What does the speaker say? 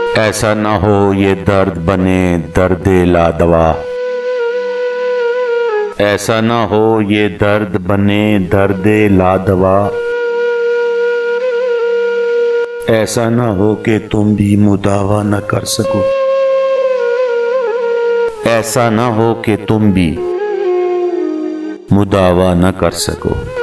ऐसा ना हो ये दर्द बने दर्द-ए-ला-दावा। ऐसा ना हो ये दर्द बने दर्द-ए-ला-दावा। ऐसा ना हो कि तुम भी मुदावा न कर सको। ऐसा ना हो कि तुम भी मुदावा न कर सको।